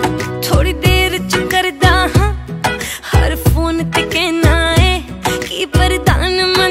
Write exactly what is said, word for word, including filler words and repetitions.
थोड़ी देर च करदा हां हर फोन ते कहना